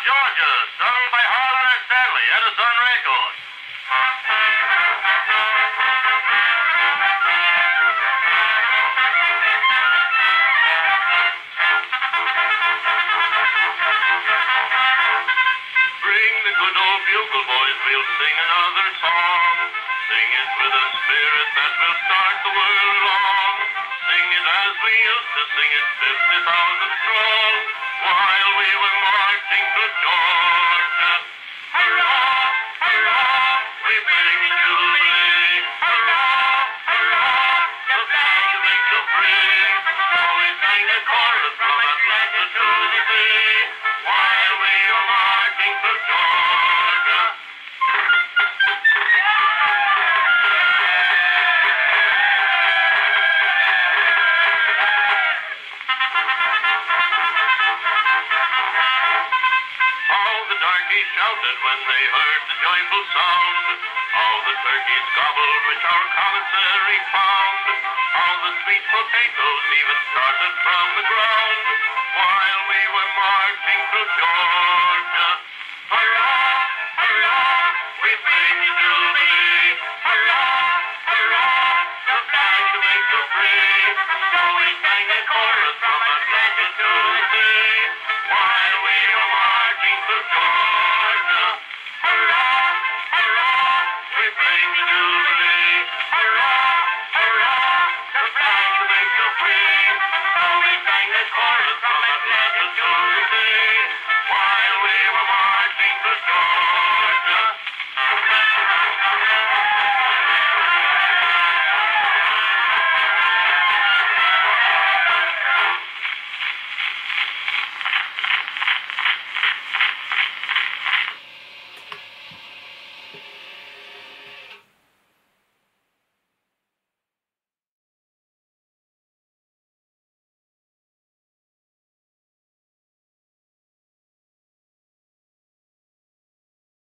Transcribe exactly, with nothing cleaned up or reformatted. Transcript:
Georgia, sung by Harlan and Stanley, Edison Records. Bring the good old bugle, boys, we'll sing another song. Sing it with a spirit that will start the world along. Sing it as we used to sing it, fifty thousand strong, while we were marching through Georgia. Hurrah, hurrah, we bring jubilee. Hurrah, hurrah, the flag makes so free. So we sang a chorus from Atlanta to the sea, while we were marching through Georgia. Darkies shouted when they heard the joyful sound. All the turkeys gobbled which our commissary found. All the sweet potatoes even started from the ground, while we were marching through Georgia.